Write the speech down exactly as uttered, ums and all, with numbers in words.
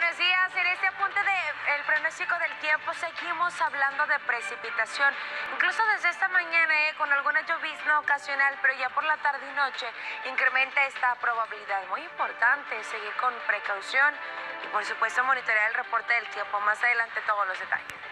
buenos días. En este apunte del pronóstico del tiempo seguimos hablando de precipitación. Incluso desde esta mañana eh, con alguna llovizna ocasional, pero ya por la tarde y noche incrementa esta probabilidad. Muy importante seguir con precaución y por supuesto monitorear el reporte del tiempo. Más adelante todos los detalles.